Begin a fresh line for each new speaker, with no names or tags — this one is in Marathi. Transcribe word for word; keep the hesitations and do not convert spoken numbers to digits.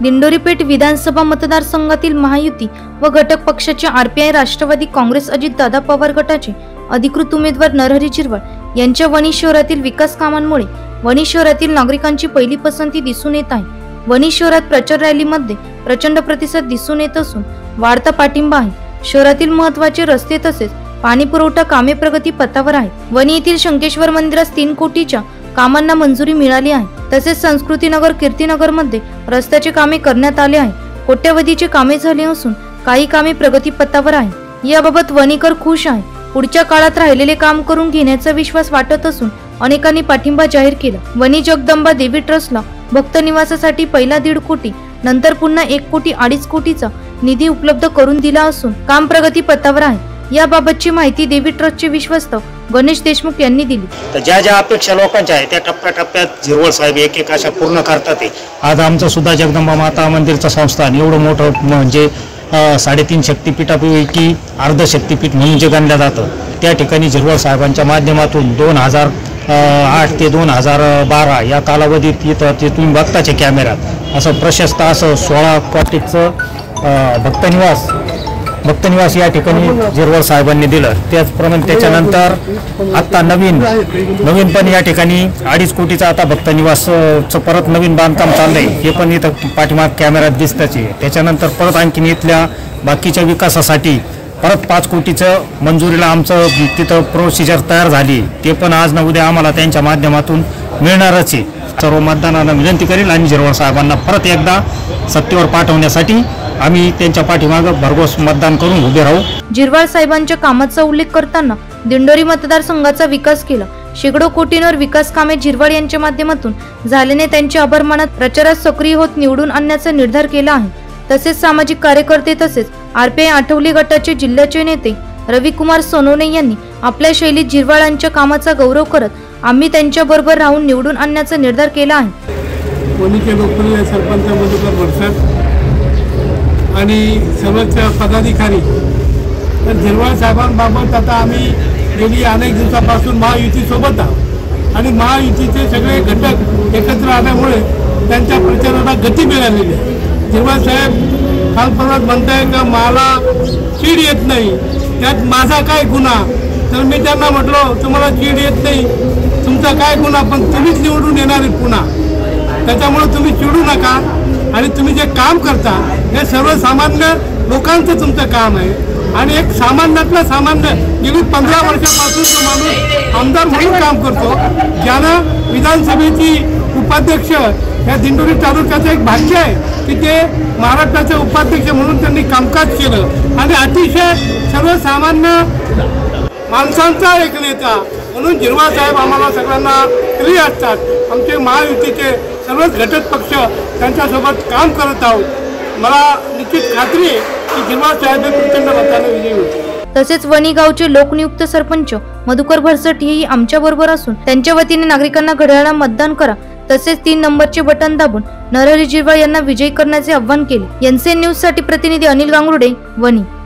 दिंडोरी पेठ विधानसभा मतदारसंघातील महायुती व घटक पक्षाचे आरपीआय राष्ट्रवादी काँग्रेस अजितदादा पवार गटाचे अधिकृत उमेदवार नरहरी झिरवाळ यांच्या वणी शहरातील विकास कामांमुळे वणी शहरातील नागरिकांची पहिली पसंती दिसून येत आहे। वणी शहरात प्रचार रॅलीमध्ये प्रचंड प्रतिसाद दिसून येत असून वाढता पाठिंबा आहे। शहरातील महत्त्वाचे रस्ते तसेच पाणी पुरवठा कामे प्रगती पथावर आहेत। वणी येथील शंकेश्वर मंदिरास तीन कोटीच्या कामांना मंजुरी मिळाली आहे। तसेच संस्कृतीनगर कीर्तिनगर मध्ये रस्त्याचे कामे करण्यात आले आहे। कोट्यवधीचे कामे झाले असून काही कामे प्रगती पथावर आहे। याबाबत वणीकर खुश आहे। पुढच्या काळात राहिलेले काम करून घेण्याचा विश्वास वाटत असून अनेकांनी पाठिंबा जाहीर केला। वणी जगदंबा देवी ट्रस्टला भक्त निवासासाठी पहिला दीड कोटी नंतर पुन्हा एक कोटी अडीच कोटीचा निधी उपलब्ध करून दिला असून काम प्रगती पथावर आहे। याबाबतची माहिती देवी ट्रस्टचे विश्वस्त गणेश देशमुख यांनी दिली।
तर ज्या ज्या अपेक्षा लोकांच्या आहेत त्या टप्प्याटप्प्यात झिरवाळ साहेब एक एक अशा पूर्ण करतात। आज आमचं सुद्धा जगदंबा माता मंदिरचं संस्थान एवढं मोठं म्हणजे साडेतीन शक्तिपीठापैकी अर्ध शक्तिपीठ म्हणून जे गणलं जातं त्या ठिकाणी झिरवाळ साहेबांच्या माध्यमातून दोन हजार आठ ते दोन हजार बारा या कालावधीत इथं ते तुम्ही बघताचे कॅमेऱ्यात असं प्रशस्त असं सोळा कोटीचं भक्तनिवास भक्तनिवास या ठिकाणी झिरवाळ साहेबांनी दिलं। त्याचप्रमाणे त्याच्यानंतर आता नवीन नवीन पण या ठिकाणी अडीच कोटीचा आता भक्तनिवासचं परत नवीन बांधकाम चाललंय, हे पण इथं पाठीमाग कॅमेऱ्यात दिसतच आहे। त्याच्यानंतर परत आणखीन इथल्या बाकीच्या विकासासाठी परत पाच कोटीचं मंजुरीला आमचं तिथं प्रोसिजर तयार झाली, ते पण आज न उद्या आम्हाला त्यांच्या माध्यमातून मिळणारच आहे। सर्व मतदारांना विनंती करेल आणि झिरवाळ साहेबांना परत एकदा सत्तेवर पाठवण्यासाठी आम्ही त्यांच्या पाठीमागे भरघोस मतदान करून उभे राहू।
झिरवाळ साहेबांच्या कामाचा उल्लेख करताना दिंडोरी मतदारसंघाचा विकास केला। शेकडो कोटींवर विकास कामे झिरवाळ यांच्या माध्यमातून झाल्याने त्यांचे आभार मानत प्रचारात सक्रिय होत निवडून आणण्याचा निर्धार केला आहे। तसेच सामाजिक कार्यकर्ते तसेच आरपीआय आठवले गटाचे जिल्ह्याचे नेते रविकुमार सोनवणे यांनी आपल्या शैलीत झिरवाळांच्या कामाचा गौरव करत आम्ही त्यांच्या बरोबर राहून निवडून आणण्याचा निर्धार केला आहे।
वणीचे लोकप्रिय सरपंच मधुकर वरसड आणि सर्वच पदाधिकारी तर झिरवाळ साहेबांबाबत आता आम्ही गेली अनेक दिवसापासून महायुतीसोबत आहोत आणि महायुतीचे सगळे घटक एकत्र आल्यामुळे त्यांच्या प्रचाराला गती मिळालेली आहे। झिरवाळ साहेब काल परत म्हणताय का मला चीड येत नाही, त्यात माझा काय गुन्हा? तर मी त्यांना म्हटलो तुम्हाला चीड येत नाही, तुमचा काय गुन्हा, पण तुम्हीच निवडून येणार आहे पुन्हा, त्याच्यामुळे तुम्ही चिडू नका आणि तुम्ही जे काम करता हे सर्वसामान्य लोकांचं तुमचं काम आहे आणि एक सामान्यातला सामान्य गेली पंधरा वर्षापासून तो माणूस आमदार म्हणून काम करतो, ज्यानं विधानसभेची उपाध्यक्ष या दिंडोरी तालुक्याचं एक भाग्य आहे की ते महाराष्ट्राचे उपाध्यक्ष म्हणून त्यांनी कामकाज केलं आणि अतिशय सर्वसामान्य माणसांचा एक नेता म्हणून झिरवाळ साहेब आम्हाला सगळ्यांना प्रिय असतात। आमचे महायुतीचे सर्वच घटक पक्ष त्यांच्यासोबत काम करत आहोत। मला निश्चित खात्री आहे की झिरवाळ साहेब हे प्रचंड मताने विजयी होते।
तसेच वणी गावचे लोकनियुक्त सरपंच मधुकर भरसट हेही आमच्या बरोबर असून त्यांच्या वतीने नागरिकांना घड्याळाला मतदान करा तसेच तीन नंबरचे बटन दाबून नरहरी झिरवाळ यांना विजयी करण्याचे आवाहन केले। एनसीएन न्यूज साठी प्रतिनिधी अनिल गांगुर्डे, वणी।